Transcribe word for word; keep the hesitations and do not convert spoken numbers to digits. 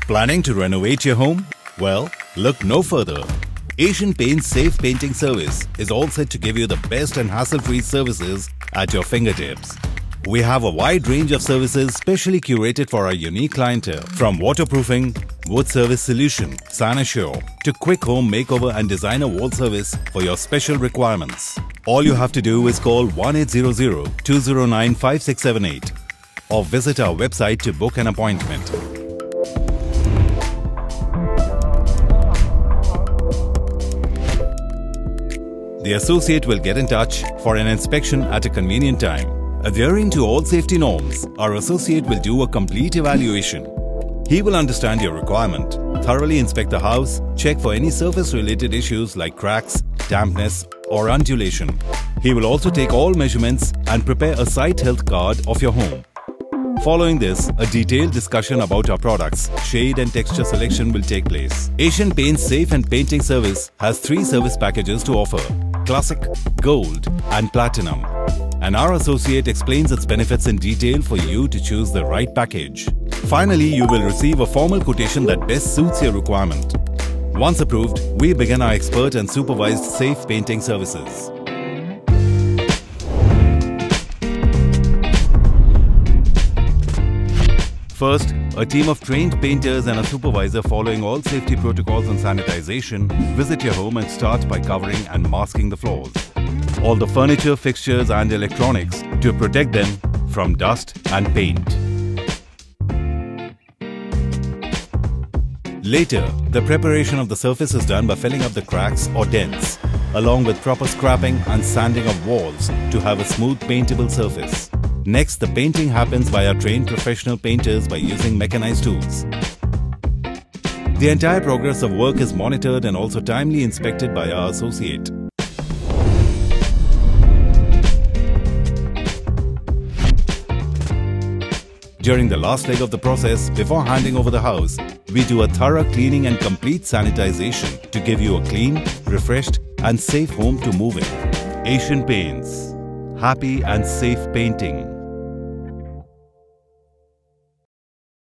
Planning to renovate your home? Well, look no further. Asian Paints Safe Painting Service is all set to give you the best and hassle-free services at your fingertips. We have a wide range of services specially curated for our unique clientele, from waterproofing, wood service solution, Sanassure, to quick home makeover and designer wall service for your special requirements. All you have to do is call one eight zero zero, two zero nine, five six seven eight or visit our website to book an appointment. The associate will get in touch for an inspection at a convenient time. Adhering to all safety norms, our associate will do a complete evaluation. He will understand your requirement, thoroughly inspect the house, check for any surface-related issues like cracks, dampness or undulation. He will also take all measurements and prepare a site health card of your home. Following this, a detailed discussion about our products, shade and texture selection will take place. Asian Paints Safe and Painting Service has three service packages to offer: Classic, Gold and Platinum. And our associate explains its benefits in detail for you to choose the right package. Finally, you will receive a formal quotation that best suits your requirement. Once approved, we begin our expert and supervised safe painting services. First, a team of trained painters and a supervisor following all safety protocols and sanitization visit your home and start by covering and masking the floors, all the furniture, fixtures and electronics to protect them from dust and paint. Later, the preparation of the surface is done by filling up the cracks or dents, along with proper scraping and sanding of walls to have a smooth paintable surface. Next, the painting happens by our trained professional painters by using mechanized tools. The entire progress of work is monitored and also timely inspected by our associate. During the last leg of the process, before handing over the house, we do a thorough cleaning and complete sanitization to give you a clean, refreshed and safe home to move in. Asian Paints. Happy and safe painting.